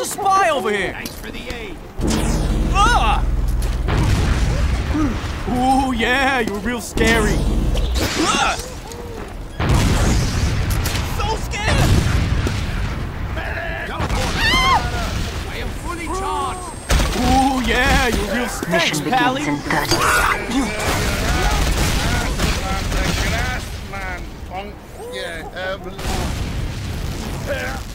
a spy over here! Thanks for the aid. Ah! Ooh, yeah, you're real scary. Ah! So scared! I am fully charged. Ooh, yeah, you're real scary. Thanks, Mission Pally. begins in 30 seconds. Yeah,